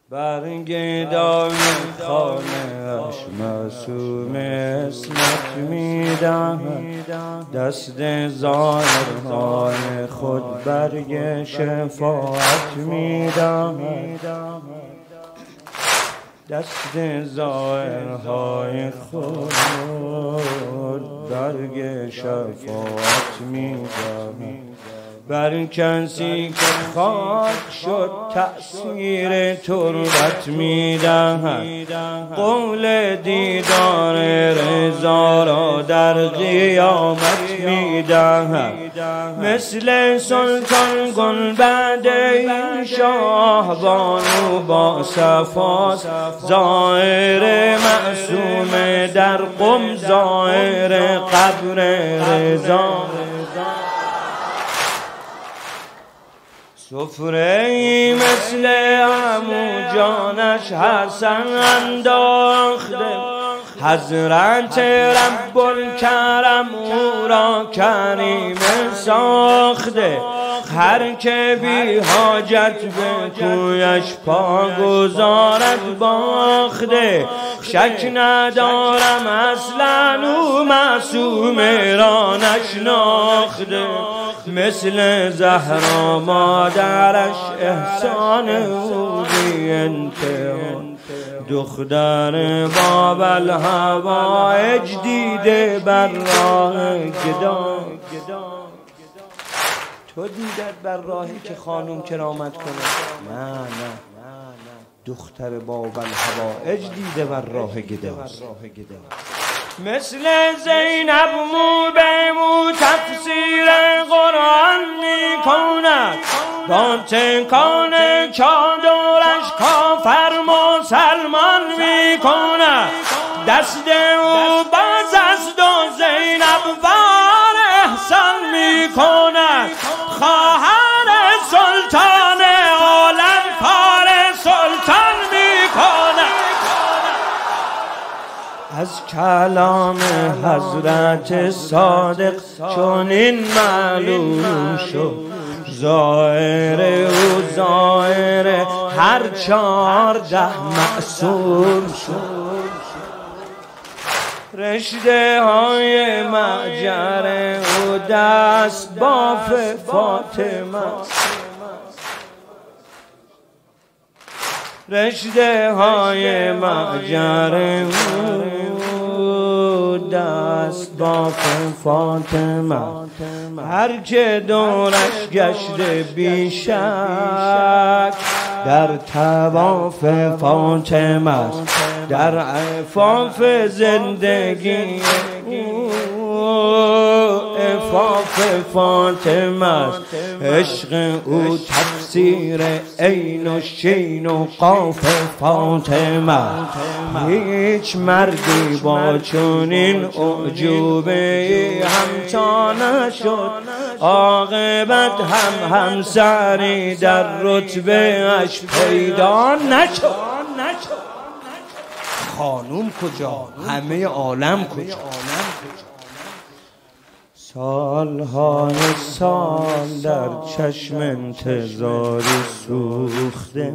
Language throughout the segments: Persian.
برگدای خانه اش معصوم اسمت میدهد، دست ظاهرهای خود برگ شفاعت میدهد، دست ظاهرهای خود برگ شفاعت میدهد. بر کسی که خاک شد تأثیر تربت میدهد، قول دیدار رضا را در قیامت میدهد. مثل سلطان گنبد این شاه بانو با صفاست، ظاهر معصوم در قم ظاهر قبر رضا. سفره‌ای مثل عمو جانش حسن انداخته، حضرت رب الکرم او را کریم ساخته. هر که بی حاجت به کویش پا گذارد باخته. شک ندارم اصلا او معصوم را نشناخته، مثل زهرا مادرش احسان او بی انتها. دختر باب الهوایج دیده بر راه گدا. تو دیدت بر راهی که خانوم کرامت کنه؟ نه دختر باب الهوایج دیده بر راه گدا. مثل زینب مو به مو تفسیر قرآن می کند، با تکان چادرش کافر مسلمان می کند. دست او باز است و زینب وار احسان می کند. خواهر سلطان عالم کار سلطان می کند. از کلام حضرت صادق چنین معلوم شد، ظاهر او ظاهر هر 14 معصوم شد. رشته های معجر او دست باف فاطمه، رشته های معجر او دست باف فاطمه. هر که دورش گشته بی شک در طواف فاطمه، در عفاف زندگی عفاف فاطمه. عشق او تفسیر عین و شین و قاف فاطمه. هیچ مردی با چنین اعجوبه همتا نشد، عاقبت همسری در رتبه اش پیدا نشد. خانوم کجا؟ همه عالم کجا؟ سالهای سال در چشم انتظاری سوخته،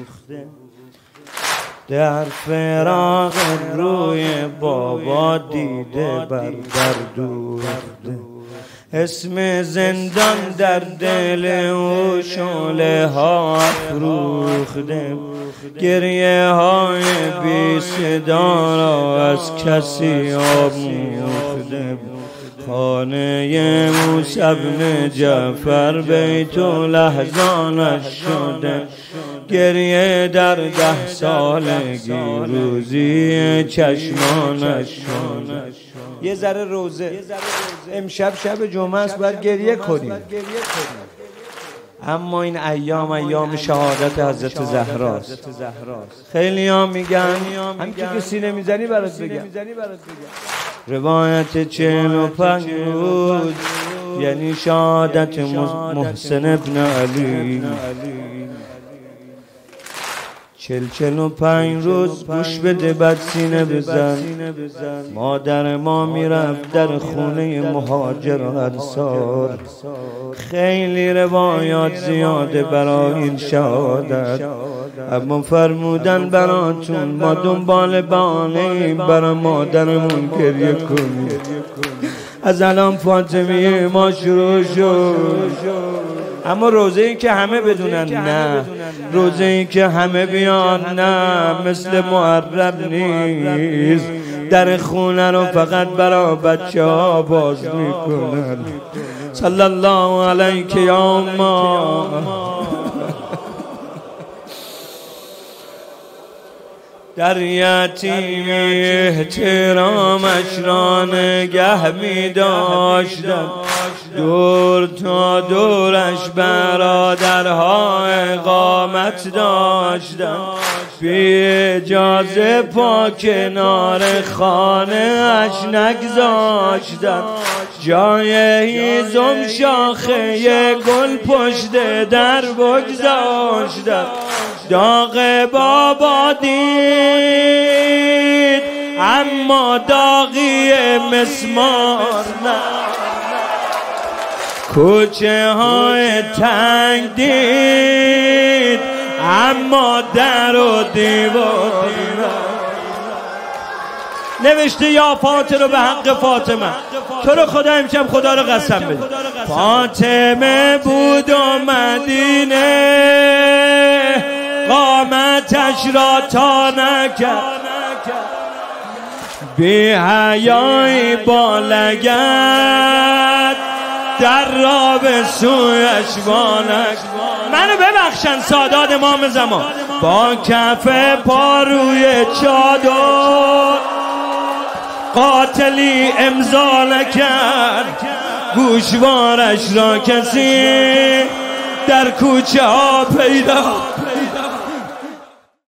در فراق روی بابا دیده بر در دوخته. اسم زندان در دل او شعله ها افروخته، گریه های بی صدا را از کسی آموخته. خانه موسی بن جعفر بیت الاحزانش شده، گریه در 10 سالگی روزی چشمانش شده. یه ذره روزه امشب شب جمعه است، باید گریه کنیم. اما این ایام شهادت حضرت زهراست. خیلی ها میگن همچه که سینه میزنی برات بگم. روایت 45 بود، یعنی شهادت محسن ابن علی. 45 روز گوش بده بعد سینه بزن. مادر ما میرفت در خونه مهاجر و انصار. خیلی روایات زیاده برای این شهادت. اما فرمودن براتون ما دنبال بهانه‌ایم برای مادرمون گریه کنیم. از الان فاطمیه ما شروع شد. اما روزه ای که همه بدونن نه، روزه ای که همه بیان نه، مثل محرم نیست. در خونه رو فقط برای بچه ها باز میکنن. صلی الله علیک یا اما. در یتیمی احترامش را نگه می داشتن، دور تا دورش برادرها اقامت داشتن، بی اجازه پا کنار خانه اش نگذاشتن، جای هیزم شاخه گل پشت در بگذاشتن. داغ بابا دید اما داغی مسمار نه، کوچه های تنگ دید اما در و دیوار نوشته یا فاطمه رو به حق فاطمه، تو رو خدا امشب خدا رو قسم بده. فاطمه بود و مدینه قامتش را تا نکرد، بی حیایی با لگد در را به سویش بانک. منو ببخشن سادات امام زمان، با کف پا روی چادر قاتلی امضا نکرد، گوشوارش را کسی در کوچه ها پیدا